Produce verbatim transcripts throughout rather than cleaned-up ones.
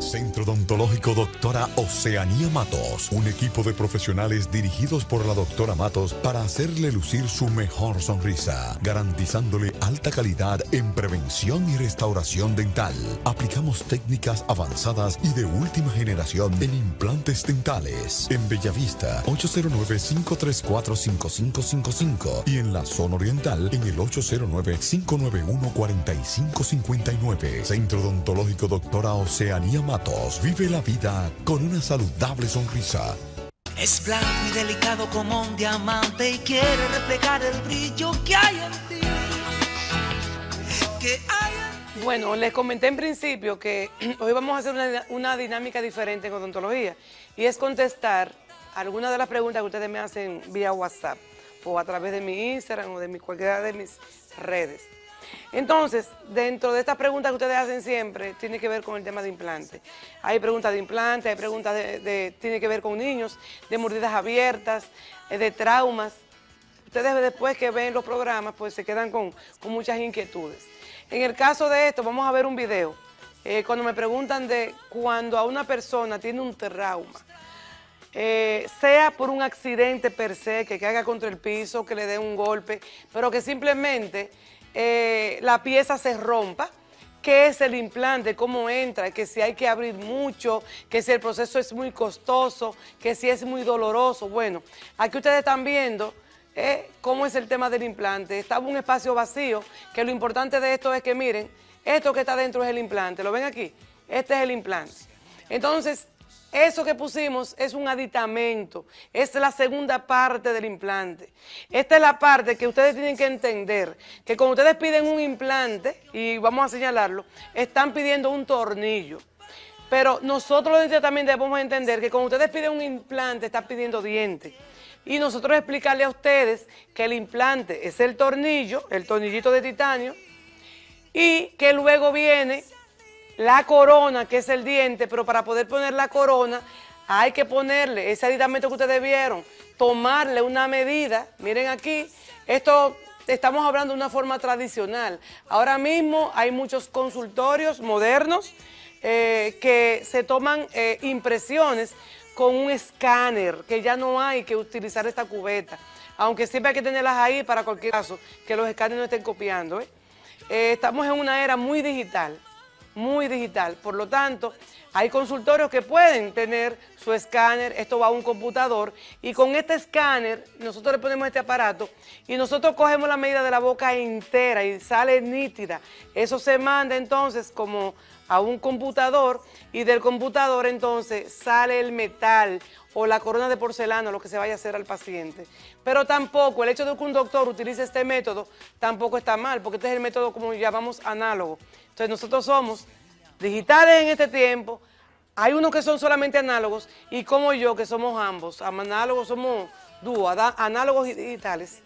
Centro Odontológico Doctora Oceanía Matos, un equipo de profesionales dirigidos por la doctora Matos para hacerle lucir su mejor sonrisa, garantizándole alta calidad en prevención y restauración dental. Aplicamos técnicas avanzadas y de última generación en implantes dentales. En Bellavista, ocho cero nueve, cinco tres cuatro, cinco cinco cinco cinco y en la zona oriental en el ocho cero nueve, cinco nueve uno, cuatro cinco cinco nueve. Centro Odontológico Doctora Oceanía Matos. Vive la vida con una saludable sonrisa. Es blanco y delicado como un diamante y quiere reflejar el brillo que hay en ti. Que hay en... Bueno, les comenté en principio que hoy vamos a hacer una, una dinámica diferente en odontología y es contestar algunas de las preguntas que ustedes me hacen vía WhatsApp o a través de mi Instagram o de mi, cualquiera de mis redes. Entonces, dentro de estas preguntas que ustedes hacen siempre, tiene que ver con el tema de implantes. Hay preguntas de implantes, hay preguntas de, de tiene que ver con niños, de mordidas abiertas, de traumas. Ustedes después que ven los programas, pues se quedan con, con muchas inquietudes. En el caso de esto, vamos a ver un video. Eh, cuando me preguntan de cuando a una persona tiene un trauma, eh, sea por un accidente per se, que caiga contra el piso, que le dé un golpe, pero que simplemente... Eh, la pieza se rompa, qué es el implante, cómo entra, que si hay que abrir mucho, que si el proceso es muy costoso, que si es muy doloroso. Bueno, aquí ustedes están viendo eh, cómo es el tema del implante. Estaba un espacio vacío, que lo importante de esto es que miren, esto que está dentro es el implante, ¿lo ven aquí? Este es el implante. Entonces, eso que pusimos es un aditamento, es la segunda parte del implante. Esta es la parte que ustedes tienen que entender, que cuando ustedes piden un implante, y vamos a señalarlo, están pidiendo un tornillo. Pero nosotros también debemos entender que cuando ustedes piden un implante, están pidiendo dientes. Y nosotros explicarle a ustedes que el implante es el tornillo, el tornillito de titanio, y que luego viene... la corona, que es el diente, pero para poder poner la corona hay que ponerle ese aditamento que ustedes vieron, tomarle una medida. Miren aquí, esto estamos hablando de una forma tradicional. Ahora mismo hay muchos consultorios modernos eh, que se toman eh, impresiones con un escáner, que ya no hay que utilizar esta cubeta, aunque siempre hay que tenerlas ahí para cualquier caso, que los escáneres no estén copiando. ¿eh? Eh, estamos en una era muy digital. muy digital, por lo tanto, hay consultorios que pueden tener su escáner, esto va a un computador, y con este escáner, nosotros le ponemos este aparato, y nosotros cogemos la medida de la boca entera, y sale nítida, eso se manda entonces como a un computador, y del computador entonces sale el metal, o la corona de porcelana, lo que se vaya a hacer al paciente. Pero tampoco, el hecho de que un doctor utilice este método, tampoco está mal, porque este es el método como llamamos análogo. Entonces nosotros somos digitales en este tiempo, hay unos que son solamente análogos, y como yo, que somos ambos, análogos somos dúo, análogos y digitales.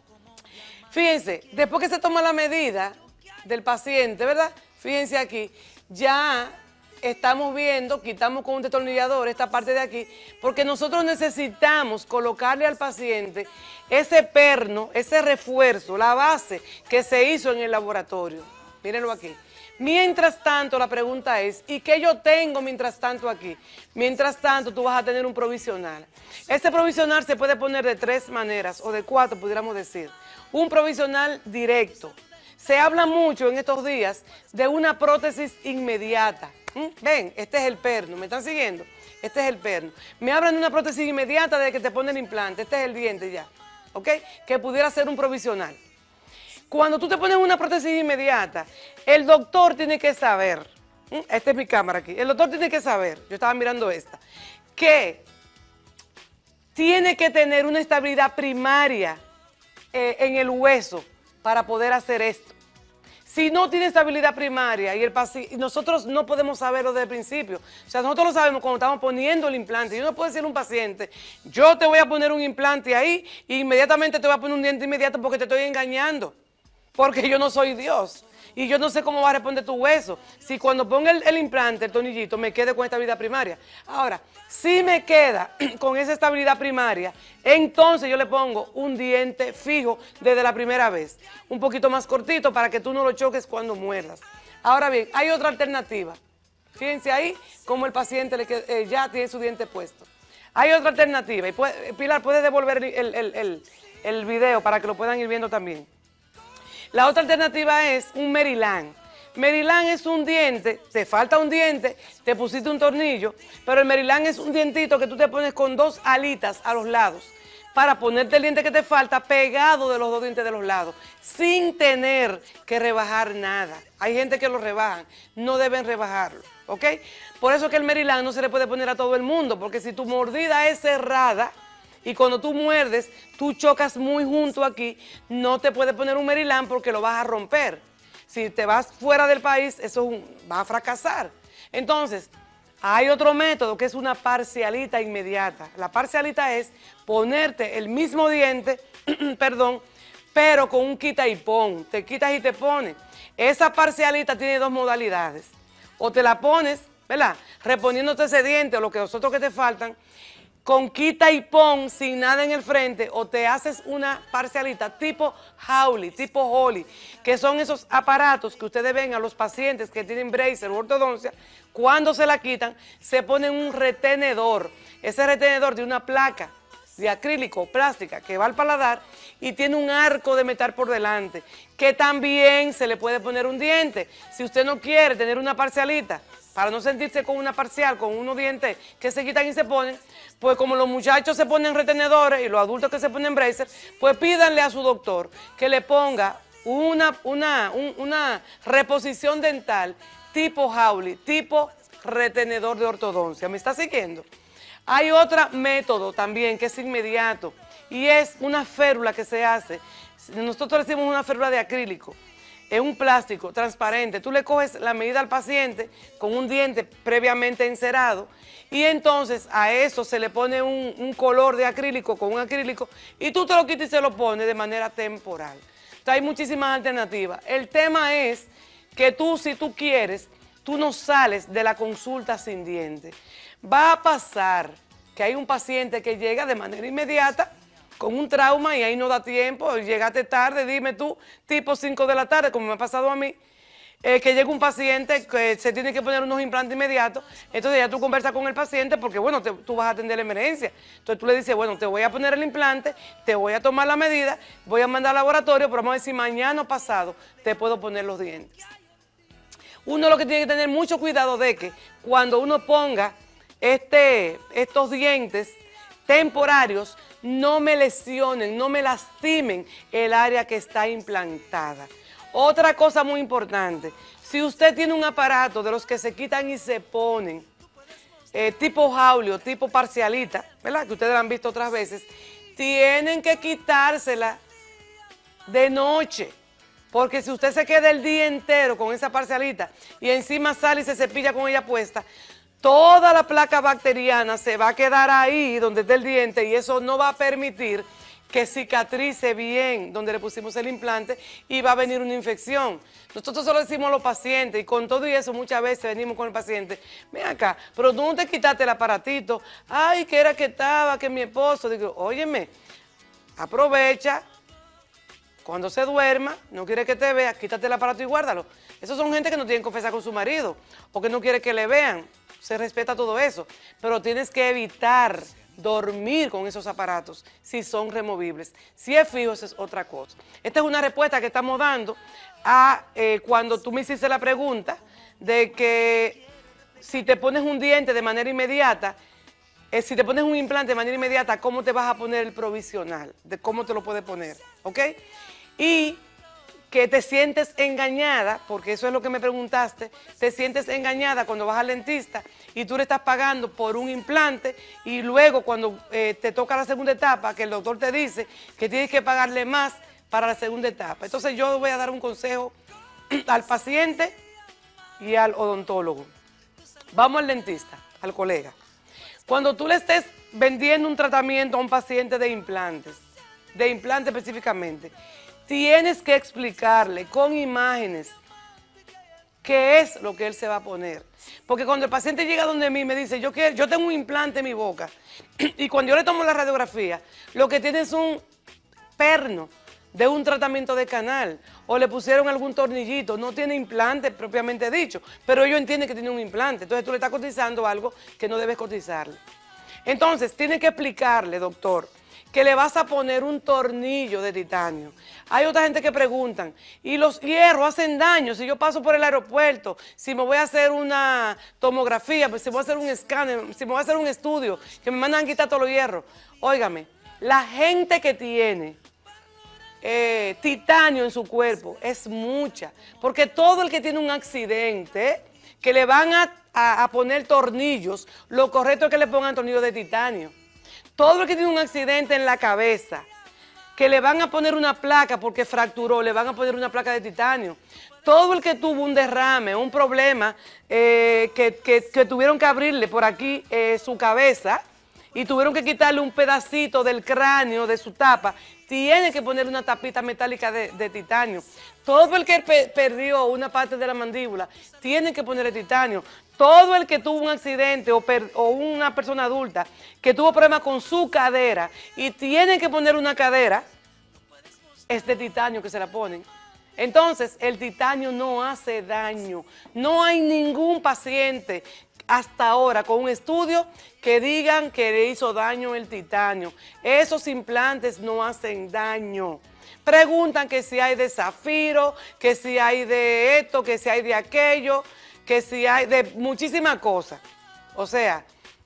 Fíjense, después que se toma la medida del paciente, ¿verdad? Fíjense aquí, ya... estamos viendo, quitamos con un destornillador esta parte de aquí, porque nosotros necesitamos colocarle al paciente ese perno, ese refuerzo, la base que se hizo en el laboratorio. Mírenlo aquí. Mientras tanto, la pregunta es, ¿y qué yo tengo mientras tanto aquí? Mientras tanto, tú vas a tener un provisional. Este provisional se puede poner de tres maneras, o de cuatro, pudiéramos decir. Un provisional directo. Se habla mucho en estos días de una prótesis inmediata. ¿Mm? Ven, este es el perno, ¿me están siguiendo? Este es el perno. Me hablan de una prótesis inmediata de que te ponen el implante, este es el diente ya, ¿ok? Que pudiera ser un provisional. Cuando tú te pones una prótesis inmediata, el doctor tiene que saber, ¿Mm? esta es mi cámara aquí, el doctor tiene que saber, yo estaba mirando esta, que tiene que tener una estabilidad primaria eh, en el hueso para poder hacer esto. Si no tiene estabilidad primaria y el paciente, nosotros no podemos saberlo desde el principio. O sea, nosotros lo sabemos cuando estamos poniendo el implante. Yo no puedo decirle a un paciente, yo te voy a poner un implante ahí e inmediatamente te voy a poner un diente inmediato porque te estoy engañando. Porque yo no soy Dios. Y yo no sé cómo va a responder tu hueso. Si cuando ponga el, el implante, el tornillito, me quede con estabilidad primaria. Ahora, si me queda con esa estabilidad primaria, entonces yo le pongo un diente fijo desde la primera vez. Un poquito más cortito para que tú no lo choques cuando muerdas. Ahora bien, hay otra alternativa. Fíjense ahí cómo el paciente le qued- eh, ya tiene su diente puesto. Hay otra alternativa. Y puede, Pilar, ¿puedes devolver el, el, el, el video para que lo puedan ir viendo también? La otra alternativa es un Merilán. Merilán es un diente, te falta un diente, te pusiste un tornillo, pero el Merilán es un dientito que tú te pones con dos alitas a los lados para ponerte el diente que te falta pegado de los dos dientes de los lados, sin tener que rebajar nada. Hay gente que lo rebajan, no deben rebajarlo, ¿ok? Por eso que el Merilán no se le puede poner a todo el mundo, porque si tu mordida es cerrada, y cuando tú muerdes, tú chocas muy junto aquí, no te puedes poner un Merilán porque lo vas a romper. Si te vas fuera del país, eso es un, va a fracasar. Entonces, hay otro método que es una parcialita inmediata. La parcialita es ponerte el mismo diente, perdón, pero con un quita y pon. Te quitas y te pones. Esa parcialita tiene dos modalidades. O te la pones, ¿verdad? Reponiéndote ese diente o lo que los otros que te faltan, con quita y pon sin nada en el frente, o te haces una parcialita tipo Hawley, tipo Holly, que son esos aparatos que ustedes ven a los pacientes que tienen bracer o ortodoncia, cuando se la quitan, se ponen un retenedor. Ese retenedor de una placa de acrílico o plástica que va al paladar y tiene un arco de metal por delante, que también se le puede poner un diente. Si usted no quiere tener una parcialita, para no sentirse con una parcial, con unos dientes que se quitan y se ponen, pues como los muchachos se ponen retenedores y los adultos que se ponen bracer, pues pídanle a su doctor que le ponga una, una, un, una reposición dental tipo Hawley, tipo retenedor de ortodoncia. ¿Me está siguiendo? Hay otro método también que es inmediato y es una férula que se hace. Nosotros decimos una férula de acrílico. Es un plástico transparente, tú le coges la medida al paciente con un diente previamente encerado y entonces a eso se le pone un, un color de acrílico con un acrílico y tú te lo quitas y se lo pones de manera temporal. Entonces hay muchísimas alternativas. El tema es que tú, si tú quieres, tú no sales de la consulta sin diente. Va a pasar que hay un paciente que llega de manera inmediata con un trauma y ahí no da tiempo, llegaste tarde, dime tú, tipo cinco de la tarde, como me ha pasado a mí, eh, que llega un paciente que se tiene que poner unos implantes inmediatos, entonces ya tú conversas con el paciente porque, bueno, te, tú vas a atender la emergencia. Entonces tú le dices, bueno, te voy a poner el implante, te voy a tomar la medida, voy a mandar al laboratorio, pero vamos a ver si mañana o pasado te puedo poner los dientes. Uno lo que tiene que tener mucho cuidado de que cuando uno ponga este, estos dientes temporarios, no me lesionen, no me lastimen el área que está implantada. Otra cosa muy importante, si usted tiene un aparato de los que se quitan y se ponen, eh, tipo Hawley o tipo parcialita, ¿verdad? Que ustedes la han visto otras veces, tienen que quitársela de noche, porque si usted se queda el día entero con esa parcialita y encima sale y se cepilla con ella puesta, toda la placa bacteriana se va a quedar ahí donde está el diente y eso no va a permitir que cicatrice bien donde le pusimos el implante y va a venir una infección. Nosotros solo decimos a los pacientes y con todo y eso muchas veces venimos con el paciente, ven acá, pero tú no te quitaste el aparatito, ay, que era que estaba, que mi esposo, digo, óyeme, aprovecha, cuando se duerma, no quiere que te vea, quítate el aparato y guárdalo. Esos son gente que no tienen confianza con su marido o que no quiere que le vean. Se respeta todo eso, pero tienes que evitar dormir con esos aparatos si son removibles. Si es fijo, esa es otra cosa. Esta es una respuesta que estamos dando a eh, cuando tú me hiciste la pregunta de que si te pones un diente de manera inmediata, eh, si te pones un implante de manera inmediata, ¿cómo te vas a poner el provisional? De cómo te lo puedes poner, ¿ok? Y que te sientes engañada, porque eso es lo que me preguntaste, te sientes engañada cuando vas al dentista y tú le estás pagando por un implante y luego cuando eh, te toca la segunda etapa, que el doctor te dice que tienes que pagarle más para la segunda etapa. Entonces yo voy a dar un consejo al paciente y al odontólogo. Vamos al dentista, al colega. Cuando tú le estés vendiendo un tratamiento a un paciente de implantes, de implantes específicamente, tienes que explicarle con imágenes qué es lo que él se va a poner. Porque cuando el paciente llega donde mí me dice, yo, quiero, yo tengo un implante en mi boca, y cuando yo le tomo la radiografía, lo que tiene es un perno de un tratamiento de canal o le pusieron algún tornillito, no tiene implante propiamente dicho, pero ellos entienden que tiene un implante, entonces tú le estás cotizando algo que no debes cotizarle. Entonces, tiene que explicarle, doctor, que le vas a poner un tornillo de titanio. Hay otra gente que preguntan, ¿y los hierros hacen daño? Si yo paso por el aeropuerto, si me voy a hacer una tomografía, pues si me voy a hacer un escáner, si me voy a hacer un estudio, que me mandan a quitar todos los hierros. Óigame, la gente que tiene eh, titanio en su cuerpo es mucha, porque todo el que tiene un accidente, que le van a, a, a poner tornillos, lo correcto es que le pongan tornillos de titanio. Todo el que tiene un accidente en la cabeza, que le van a poner una placa porque fracturó, le van a poner una placa de titanio. Todo el que tuvo un derrame, un problema, eh, que, que, que tuvieron que abrirle por aquí eh, su cabeza y tuvieron que quitarle un pedacito del cráneo, de su tapa, tiene que poner una tapita metálica de, de titanio. Todo el que pe perdió una parte de la mandíbula, tiene que ponerle titanio. Todo el que tuvo un accidente o, per o una persona adulta que tuvo problemas con su cadera y tiene que poner una cadera, es de titanio que se la ponen. Entonces, el titanio no hace daño. No hay ningún paciente hasta ahora con un estudio que digan que le hizo daño el titanio. Esos implantes no hacen daño. Preguntan que si hay de zafiro, que si hay de esto, que si hay de aquello, que si hay de muchísimas cosas. O sea,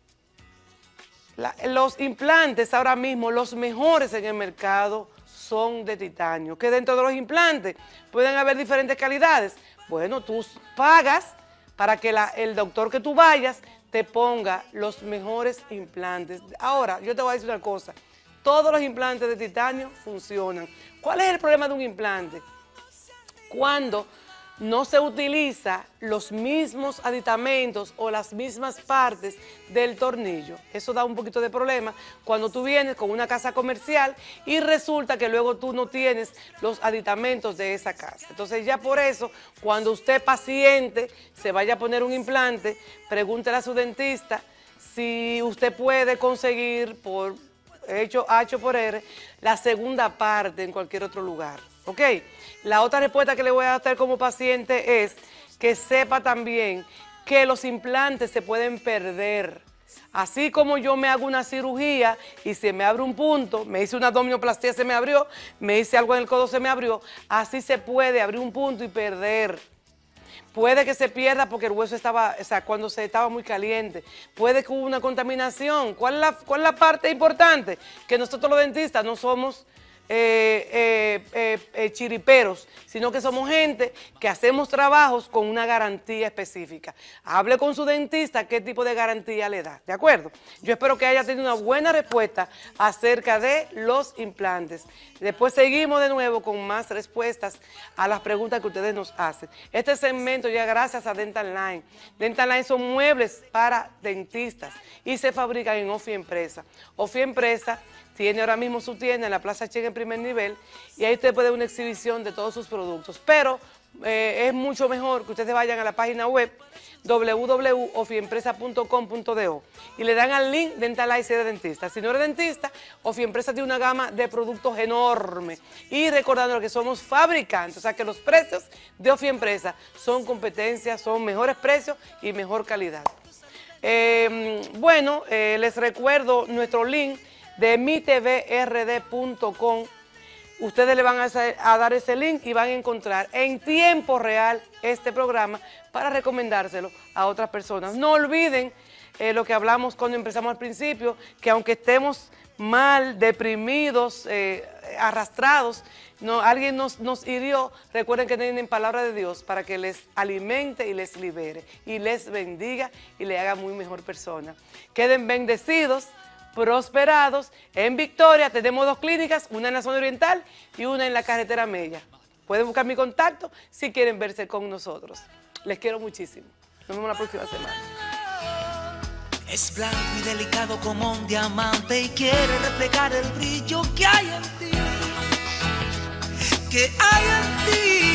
la, los implantes ahora mismo, los mejores en el mercado son de titanio. Que dentro de los implantes pueden haber diferentes calidades. Bueno, tú pagas para que la, el doctor que tú vayas te ponga los mejores implantes. Ahora, yo te voy a decir una cosa. Todos los implantes de titanio funcionan. ¿Cuál es el problema de un implante? Cuando no se utiliza los mismos aditamentos o las mismas partes del tornillo. Eso da un poquito de problema cuando tú vienes con una casa comercial y resulta que luego tú no tienes los aditamentos de esa casa. Entonces ya por eso, cuando usted paciente se vaya a poner un implante, pregúntele a su dentista si usted puede conseguir por hecho H por R la segunda parte en cualquier otro lugar. ¿Ok? La otra respuesta que le voy a dar como paciente es que sepa también que los implantes se pueden perder. Así como yo me hago una cirugía y se me abre un punto, me hice una abdominoplastia, se me abrió, me hice algo en el codo, se me abrió, así se puede abrir un punto y perder. Puede que se pierda porque el hueso estaba, o sea, cuando se estaba muy caliente. Puede que hubo una contaminación. ¿Cuál es la, cuál es la parte importante? Que nosotros los dentistas no somos Eh, eh, eh, eh, chiriperos, sino que somos gente que hacemos trabajos con una garantía específica. Hable con su dentista qué tipo de garantía le da, ¿de acuerdo? Yo espero que haya tenido una buena respuesta acerca de los implantes. Después seguimos de nuevo con más respuestas a las preguntas que ustedes nos hacen. Este segmento ya gracias a Dental Line. Dental Line son muebles para dentistas y se fabrican en Ofi Empresa. Ofi Empresa tiene ahora mismo su tienda en la Plaza Chen en primer nivel y ahí usted puede ver una exhibición de todos sus productos. Pero eh, es mucho mejor que ustedes vayan a la página web w w w punto ofiempresa punto com punto do y le dan al link Dental Line si eres dentista. Si no eres dentista, Ofi Empresa tiene una gama de productos enorme. Y recordando que somos fabricantes, o sea que los precios de Ofi Empresa son competencias, son mejores precios y mejor calidad. Eh, bueno, eh, les recuerdo nuestro link de mi t v r d punto com. Ustedes le van a, hacer, a dar ese link y van a encontrar en tiempo real este programa para recomendárselo a otras personas. No olviden eh, lo que hablamos cuando empezamos al principio, que aunque estemos mal, deprimidos, eh, arrastrados, no, alguien nos, nos hirió, recuerden que tienen palabra de Dios para que les alimente y les libere, y les bendiga y le haga muy mejor persona. Queden bendecidos, prosperados. En Victoria tenemos dos clínicas, una en la zona oriental y una en la carretera Mella. Pueden buscar mi contacto si quieren verse con nosotros. Les quiero muchísimo. Nos vemos la próxima semana. Es blanco y delicado como un diamante y quiere reflejar el brillo que hay en ti, que hay en ti.